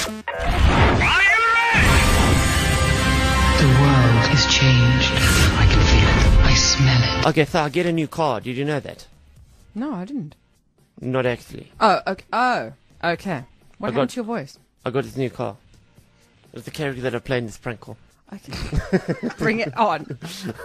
The world has changed. I can feel it. I smell it. Okay, so I'll get a new car. Did you know that? No, I didn't. Not actually. Oh, okay. Okay. What happened to your voice? I got this new car. It's the character that I played in this prank call. Okay. Bring it on.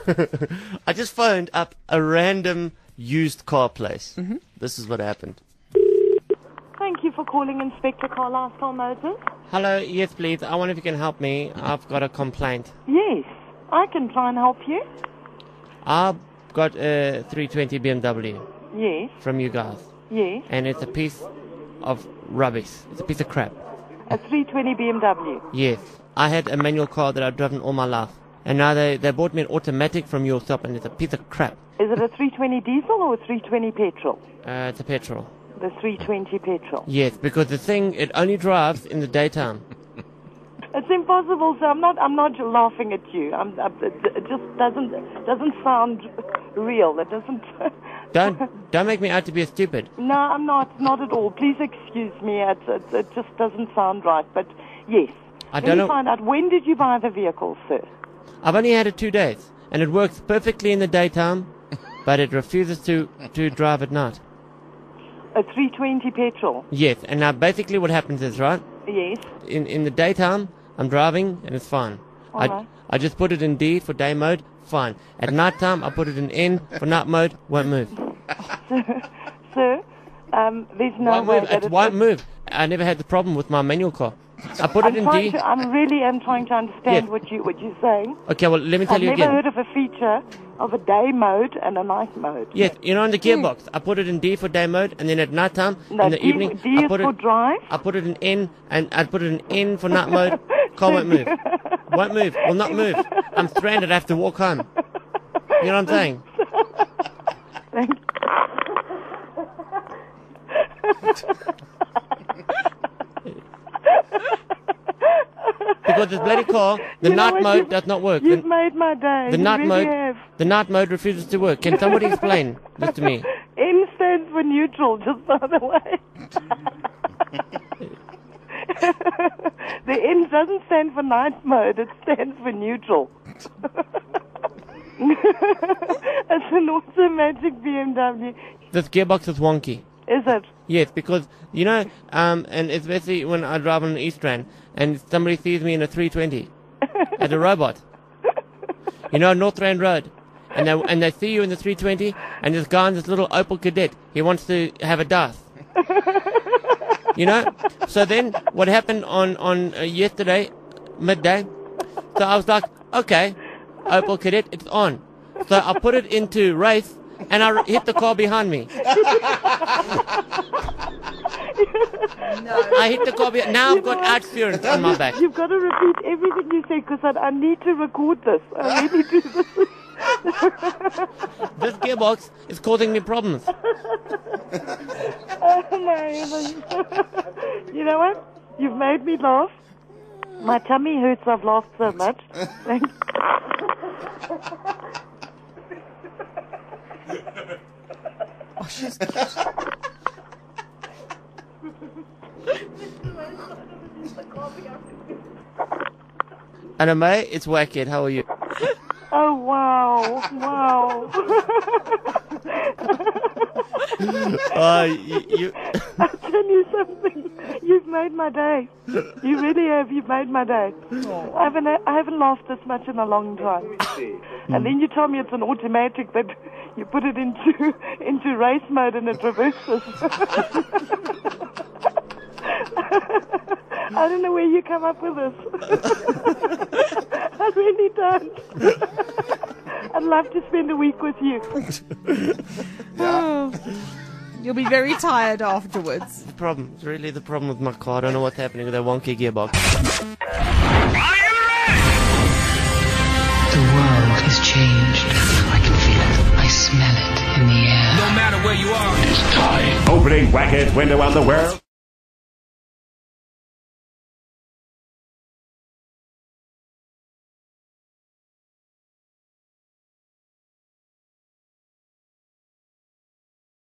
I just phoned up a random used car place. Mm-hmm. This is what happened. Thank you for calling Inspector Carlisle Motors. Hello, yes please. I wonder if you can help me. I've got a complaint. Yes, I can try and help you. I've got a 320 BMW Yes, from you guys. yes. And it's a piece of rubbish. It's a piece of crap. A 320 BMW. Yes. I had a manual car that I've driven all my life. And now they bought me an automatic from your shop and it's a piece of crap. Is it a 320 diesel or a 320 petrol? It's a petrol. The 320 petrol. Yes, because the thing, it only drives in the daytime. It's impossible, sir. I'm not laughing at you. It just doesn't sound real. It doesn't. Don't make me out to be a stupid. No, I'm not at all. Please excuse me. It just doesn't sound right. But yes. Let me find out, when did you buy the vehicle, sir? I've only had it 2 days, and it works perfectly in the daytime, but it refuses to drive at night. A 320 petrol? Yes, and now basically what happens is, right? Yes. In the daytime, I'm driving, and it's fine. Right. I just put it in D for day mode, fine. At night time, I put it in N for night mode, won't move. Sir, there's no Won't way move. that It won't move. I never had the problem with my manual car. I put it in D. I really am trying to understand Yes. what you're saying. Okay, well, let me tell you I've never again. heard of a feature of a day mode and a night mode. Yes, you know, in the gearbox, I put it in D for day mode, and then at night time, No, in the D, evening, D is for drive. I put it in N, and I put it in N for night mode. Car won't move. Won't move. Will not move. I'm stranded. I have to walk home. You know what I'm saying? Thank you. Because this bloody car, the You know night what? mode does not work. You've made my day. The You night really mode, have. the night mode refuses to work. Can somebody explain this to me? N stands for neutral, just by the way. The N doesn't stand for night mode, it stands for neutral. It's an automatic BMW. This gearbox is wonky. Is it? Yes, because, you know, and especially when I drive on the East Rand, and somebody sees me in a 320 as a robot. You know, North Rand Road. And they see you in the 320, and this guy in this little Opel Kadett, he wants to have a dance. You know? So then, what happened on yesterday, midday, so I was like, okay, Opel Kadett, it's on. So I put it into race, and I hit the car behind me. I hit the car behind. Now I've got outsurance on my back. You've got to repeat everything you say, because I need to record this. I really do this. This gearbox is causing me problems. Oh, my. You know what? You've made me laugh. My tummy hurts. I've laughed so much. Thank you. Oh, she's And mate, it's Wackhead. How are you? Oh, wow. Wow. You I'll tell you something. You've made my day. You really have. You've made my day. I haven't laughed this much in a long time. And then you tell me it's an automatic, that you put it into race mode and it reverses. I don't know where you come up with this. I really don't. I'd love to spend a week with you. Oh, you'll be very tired afterwards. the problem. It's really the problem with my car. I don't know what's happening with that wonky gearbox. The world has changed. I can feel it. I smell it in the air. No matter where you are. It's time. Opening Wackhead's window on the world.